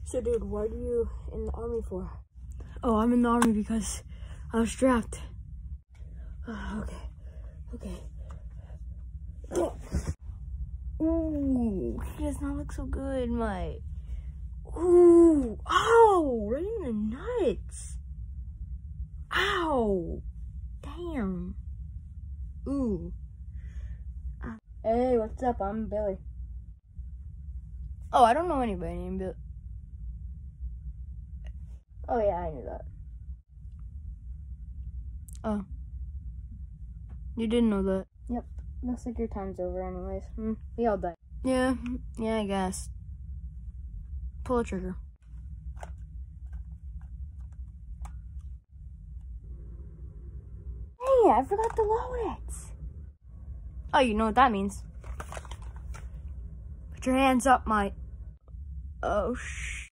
So, dude, what are you in the army for? Oh, I'm in the army because I was drafted. Okay. Ooh, he does not look so good, mate. Ooh, ow, right in the nuts. Ow, damn. Ooh. Hey, what's up? I'm Billy. Oh, I don't know anybody named Billy. Oh, yeah, I knew that. Oh. You didn't know that. Yep. Looks like your time's over anyways. We all died. Yeah, I guess. Pull the trigger. Hey, I forgot to load it. Oh, you know what that means. Put your hands up, mate. Oh,